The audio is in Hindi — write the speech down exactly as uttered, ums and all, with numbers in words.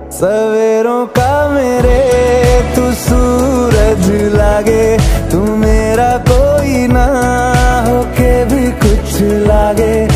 सवेरों का मेरे तू सूरज लागे, तू मेरा कोई ना होके भी कुछ लागे।